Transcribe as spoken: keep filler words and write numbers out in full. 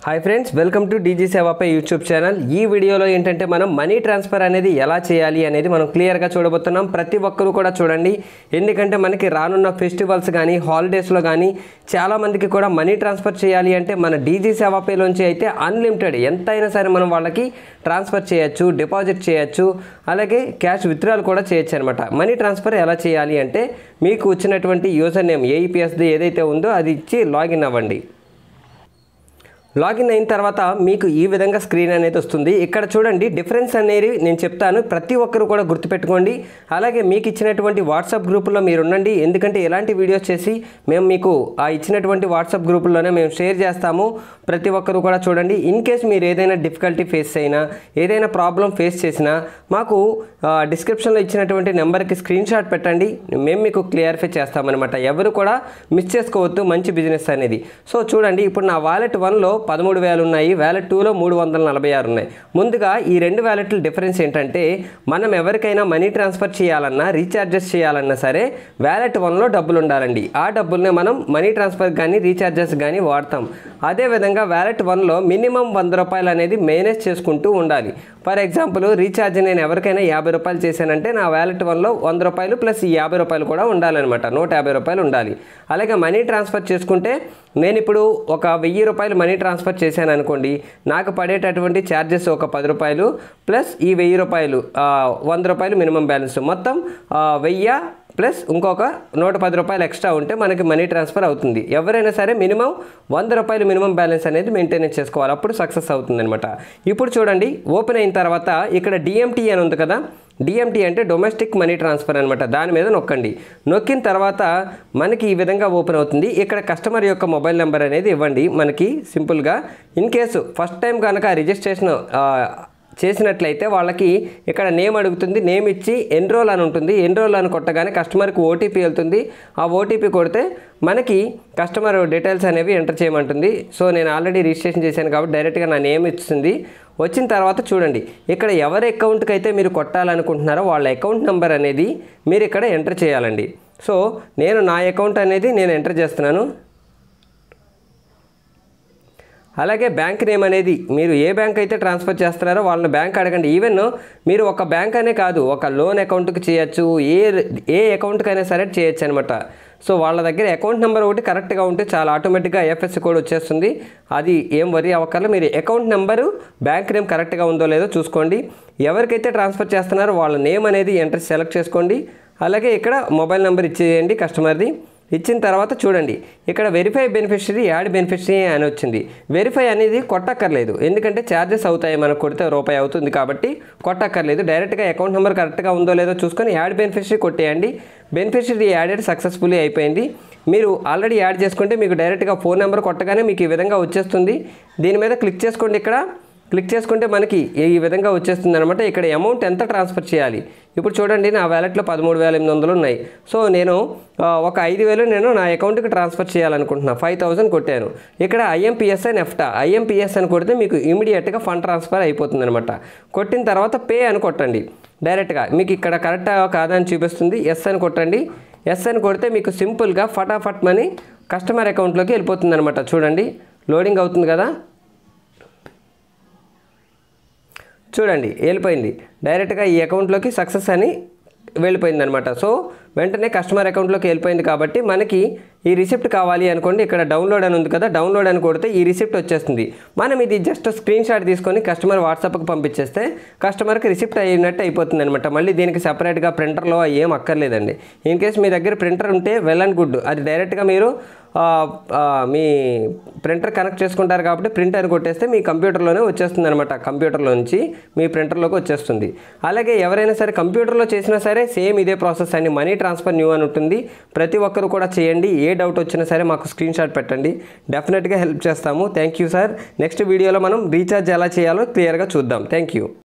High friends welcome to DG Seva पे YouTube channel. ఈ వీడియోలో ఏంటంటే మనం మనీ ట్రాన్స్ఫర్ అనేది ఎలా చేయాలి అనేది మనం క్లియర్ గా చూడబోతున్నాం। ప్రతి ఒక్కరు కూడా చూడండి, ఎందుకంటే మనకి రానున్న ఫెస్టివల్స్ గాని హాలిడేస్ లో గాని చాలా మందికి కూడా మనీ ట్రాన్స్ఫర్ చేయాలి అంటే మన డీజీ సేవా పే లోంచి అయితే అన్లిమిటెడ్ ఎంతైనా సరే మనం వాళ్ళకి ట్రాన్స్ఫర్ చేయొచ్చు, డిపాజిట్ చేయొచ్చు, అలాగే క్యాష్ విత్డ్రాల్ కూడా చేయొచ్చు అన్నమాట। మనీ ట్రాన్స్ఫర్ ఎలా చేయాలి అంటే మీకు వచ్చినటువంటి యూజర్ నేమ్ ఏఈపీఎస్ ది ఏదైతే ఉందో అది ఇచ్చి లాగిన్ అవ్వండి। లాగిన్ అయిన తర్వాత మీకు ఈ విధంగా స్క్రీన్ అనేది వస్తుంది। ఇక్కడ చూడండి డిఫరెన్స్ అనేది నేను చెప్తాను, ప్రతి ఒక్కరు కూడా గుర్తుపెట్టుకోండి। అలాగే మీకు ఇచ్చినటువంటి వాట్సాప్ గ్రూపుల్లో మీరు ఉండండి, ఎందుకంటే ఇలాంటి వీడియోస్ చేసి మేము మీకు ఆ ఇచ్చినటువంటి వాట్సాప్ గ్రూపుల్లోనే మేము షేర్ చేస్తాము। ప్రతి ఒక్కరు కూడా చూడండి। ఇన్ కేస్ మీరు ఏదైనా డిఫికల్టీ ఫేస్ అయినా ఏదైనా ప్రాబ్లం ఫేస్ చేసినా మాకు డిస్క్రిప్షన్లో ఇచ్చినటువంటి నెంబర్కి స్క్రీన్ షాట్ పెట్టండి, మేము మీకు క్లియర్ఫై చేస్తామన్నమాట। ఎవరు కూడా మిస్ చేసుకోవద్దు మంచి బిజినెస్ అనేది। సో చూడండి, ఇప్పుడు నా వాలెట్ వన్లో పదమూడు వేలు ఉన్నాయి, వ్యాలెట్ టూలో మూడు వందల నలభై ఆరు ఉన్నాయి। ముందుగా ఈ రెండు వ్యాలెట్ల డిఫరెన్స్ ఏంటంటే మనం ఎవరికైనా మనీ ట్రాన్స్ఫర్ చేయాలన్నా రీఛార్జెస్ చేయాలన్నా సరే వ్యాలెట్ వన్లో డబ్బులు ఉండాలండి। ఆ డబ్బుల్ని మనం మనీ ట్రాన్స్ఫర్ కానీ రీఛార్జెస్ కానీ వాడతాం। అదేవిధంగా వ్యాలెట్ వన్లో మినిమం వంద రూపాయలు అనేది మేనేజ్ చేసుకుంటూ ఉండాలి। ఫర్ ఎగ్జాంపుల్ రీఛార్జ్ నేను ఎవరికైనా యాభై రూపాయలు చేశానంటే నా వ్యాలెట్ వన్లో వంద రూపాయలు ప్లస్ ఈ యాభై రూపాయలు కూడా ఉండాలన్నమాట, నూట యాభై రూపాయలు ఉండాలి। అలాగే మనీ ట్రాన్స్ఫర్ చేసుకుంటే నేను ఇప్పుడు ఒక వెయ్యి రూపాయలు మనీ ట్రాన్స్ఫర్ చేశాను అనుకోండి, నాకు పడేటటువంటి ఛార్జెస్ ఒక పది రూపాయలు ప్లస్ ఈ వెయ్యి రూపాయలు వంద రూపాయలు మినిమం బ్యాలెన్స్, మొత్తం వెయ్యి ప్లస్ ఇంకొక నూట పది రూపాయలు ఎక్స్ట్రా ఉంటే మనకి మనీ ట్రాన్స్ఫర్ అవుతుంది। ఎవరైనా సరే మినిమం వంద రూపాయలు మినిమం బ్యాలెన్స్ అనేది మెయింటైన్ చేసుకోవాలి, అప్పుడు సక్సెస్ అవుతుంది అనమాట। ఇప్పుడు చూడండి, ఓపెన్ అయిన తర్వాత ఇక్కడ డిఎంటీ అని ఉంది కదా, డిఎంటీ అంటే డొమెస్టిక్ మనీ ట్రాన్స్ఫర్ అనమాట, దాని మీద నొక్కండి। నొక్కిన తర్వాత మనకి ఈ విధంగా ఓపెన్ అవుతుంది। ఇక్కడ కస్టమర్ యొక్క మొబైల్ నెంబర్ అనేది ఇవ్వండి మనకి సింపుల్గా। ఇన్ కేసు ఫస్ట్ టైం కనుక రిజిస్ట్రేషన్ చేసినట్లయితే వాళ్ళకి ఇక్కడ నేమ్ అడుగుతుంది, నేమ్ ఇచ్చి ఎన్రోల్ అని ఉంటుంది, ఎన్రోల్ అని కొట్టగానే కస్టమర్కి ఓటీపీ వెళ్తుంది। ఆ ఓటీపీ కొడితే మనకి కస్టమర్ డీటెయిల్స్ అనేవి ఎంటర్ చేయమంటుంది। సో నేను ఆల్రెడీ రిజిస్ట్రేషన్ చేశాను కాబట్టి డైరెక్ట్గా నా నేమ్ ఇస్తుంది। వచ్చిన తర్వాత చూడండి, ఇక్కడ ఎవరి అకౌంట్కి అయితే మీరు కొట్టాలనుకుంటున్నారో వాళ్ళ అకౌంట్ నెంబర్ అనేది మీరు ఇక్కడ ఎంటర్ చేయాలండి। సో నేను నా అకౌంట్ అనేది నేను ఎంటర్ చేస్తున్నాను। అలాగే బ్యాంక్ నేమ్ అనేది మీరు ఏ బ్యాంక్ అయితే ట్రాన్స్ఫర్ చేస్తున్నారో వాళ్ళని బ్యాంక్ అడగండి। ఈవెన్ మీరు ఒక బ్యాంక్ అనే కాదు, ఒక లోన్ అకౌంట్కి చేయొచ్చు, ఏ ఏ అకౌంట్కైనా సరే చేయొచ్చు అనమాట। సో వాళ్ళ దగ్గర అకౌంట్ నెంబర్ ఒకటి కరెక్ట్గా ఉంటే చాలా ఆటోమేటిక్గా ఐఎఫ్ఎస్సి కోడ్ వచ్చేస్తుంది, అది ఏం వరీ అవ్వకర్లేదు। మీరు అకౌంట్ నెంబరు బ్యాంక్ నేమ్ కరెక్ట్గా ఉందో లేదో చూసుకోండి। ఎవరికైతే ట్రాన్స్ఫర్ చేస్తున్నారో వాళ్ళ నేమ్ అనేది ఎంటర్ సెలెక్ట్ చేసుకోండి। అలాగే ఇక్కడ మొబైల్ నెంబర్ ఇచ్చేయండి కస్టమర్ది। ఇచ్చిన తర్వాత చూడండి, ఇక్కడ వెరిఫై బెనిఫిషరీ యాడ్ బెనిఫిషరీ అని వచ్చింది। వెరిఫై అనేది కొట్టక్కర్లేదు, ఎందుకంటే ఛార్జెస్ అవుతాయి, మనకు కొడితే రూపాయి అవుతుంది కాబట్టి కొట్టక్కర్లేదు। డైరెక్ట్గా అకౌంట్ నెంబర్ కరెక్ట్గా ఉందో లేదో చూసుకొని యాడ్ బెనిఫిషరీ కొట్టేయండి। బెనిఫిషరీ యాడెడ్ సక్సెస్ఫుల్లీ అయిపోయింది। మీరు ఆల్రెడీ యాడ్ చేసుకుంటే మీకు డైరెక్ట్గా ఫోన్ నెంబర్ కొట్టగానే మీకు ఈ విధంగా వచ్చేస్తుంది। దీని మీద క్లిక్ చేసుకోండి, ఇక్కడ క్లిక్ చేసుకుంటే మనకి ఈ విధంగా వచ్చేస్తుంది అనమాట। ఇక్కడ అమౌంట్ ఎంత ట్రాన్స్ఫర్ చేయాలి ఇప్పుడు చూడండి, నా వ్యాలెట్లో పదమూడు వేల ఎనిమిది వందలు ఉన్నాయి। సో నేను ఒక ఐదు వేలు నేను నా అకౌంట్కి ట్రాన్స్ఫర్ చేయాలనుకుంటున్నాను, ఫైవ్ థౌజండ్ కొట్టాను। ఇక్కడ ఐఎంపిఎస్ అని ఎఫ్టా ఐఎంపిఎస్ అని కొడితే మీకు ఇమీడియట్గా ఫండ్ ట్రాన్స్ఫర్ అయిపోతుంది అనమాట। కొట్టిన తర్వాత పే అని కొట్టండి, డైరెక్ట్గా మీకు ఇక్కడ కరెక్టా కాదని చూపిస్తుంది, ఎస్ అని కొట్టండి। ఎస్ అని కొడితే మీకు సింపుల్గా ఫటాఫట్ మనీ కస్టమర్ అకౌంట్లోకి వెళ్ళిపోతుంది అనమాట। చూడండి లోడింగ్ అవుతుంది కదా, చూడండి వెళ్ళిపోయింది, డైరెక్ట్గా ఈ అకౌంట్లోకి సక్సెస్ అని వెళ్ళిపోయింది అనమాట। సో వెంటనే కస్టమర్ అకౌంట్లోకి వెళ్ళిపోయింది కాబట్టి మనకి ఈ రిసిప్ట్ కావాలి అనుకోండి, ఇక్కడ డౌన్లోడ్ అని ఉంది కదా, డౌన్లోడ్ అని కొడితే ఈ రిసిప్ట్ వచ్చేస్తుంది। మనం ఇది జస్ట్ స్క్రీన్ షాట్ తీసుకొని కస్టమర్ వాట్సాప్కి పంపించేస్తే కస్టమర్కి రిసిప్ట్ అయినట్టు అయిపోతుంది అనమాట। మళ్ళీ దీనికి సపరేట్గా ప్రింటర్లో ఏం అక్కర్లేదండి। ఇన్ కేస్ మీ దగ్గర ప్రింటర్ ఉంటే వెల్ అండ్ గుడ్, అది డైరెక్ట్గా మీరు మీ ప్రింటర్ కనెక్ట్ చేసుకుంటారు కాబట్టి ప్రింట్ అని కొట్టేస్తే మీ కంప్యూటర్లోనే వచ్చేస్తుంది అనమాట, కంప్యూటర్లో నుంచి మీ ప్రింటర్లోకి వచ్చేస్తుంది। అలాగే ఎవరైనా సరే కంప్యూటర్లో చేసినా సరే సేమ్ ఇదే ప్రాసెస్ అండి, మనీ ట్రాన్స్ఫర్ న్యూ అని ఉంటుంది, ప్రతి ఒక్కరు కూడా చేయండి। ఏ డౌట్ వచ్చినా సరే మాకు స్క్రీన్ షాట్ పెట్టండి, డెఫినెట్గా హెల్ప్ చేస్తాము। Thank you sir. నెక్స్ట్ వీడియోలో మనం రీఛార్జ్ ఎలా చేయాలో క్లియర్గా చూద్దాం। Thank you.